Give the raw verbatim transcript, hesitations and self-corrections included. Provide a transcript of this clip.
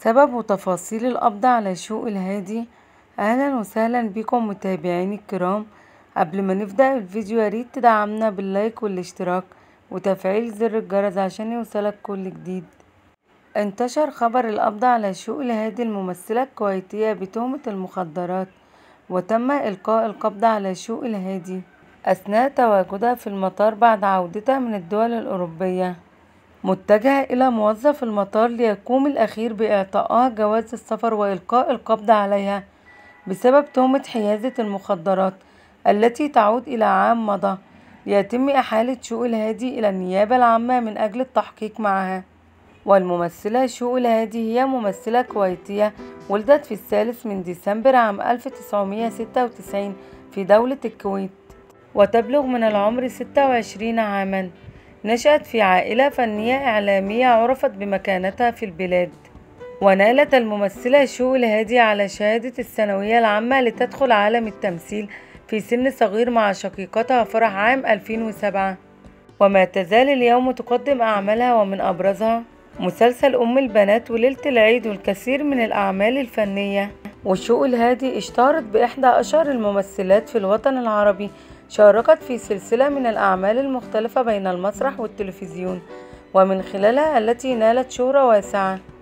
سبب وتفاصيل القبض على شوق الهادي. اهلا وسهلا بكم متابعيني الكرام. قبل ما نبدأ الفيديو ياريت تدعمنا باللايك والاشتراك وتفعيل زر الجرس عشان يوصلك كل جديد. انتشر خبر القبض على شوق الهادي الممثلة الكويتية بتهمة المخدرات، وتم إلقاء القبض على شوق الهادي أثناء تواجدها في المطار بعد عودتها من الدول الأوروبية، متجهة إلى موظف المطار ليقوم الأخير بإعطائها جواز السفر وإلقاء القبض عليها بسبب تهمة حيازة المخدرات التي تعود إلى عام مضى، ليتم إحالة شوق الهادي إلى النيابة العامة من أجل التحقيق معها. والممثلة شوق الهادي هي ممثلة كويتية ولدت في الثالث من ديسمبر عام ألف وتسعمائة وستة وتسعين في دولة الكويت، وتبلغ من العمر ستة وعشرين عاما. نشأت في عائلة فنية إعلامية عرفت بمكانتها في البلاد، ونالت الممثلة شوق الهادي على شهادة الثانوية العامة لتدخل عالم التمثيل في سن صغير مع شقيقتها فرح عام ألفين وسبعة، وما تزال اليوم تقدم أعمالها ومن أبرزها مسلسل أم البنات وليلة العيد والكثير من الأعمال الفنية. وشوق الهادي اشتهرت بإحدى أشهر الممثلات في الوطن العربي، شاركت في سلسلة من الأعمال المختلفة بين المسرح والتلفزيون، ومن خلالها التي نالت شهرة واسعة.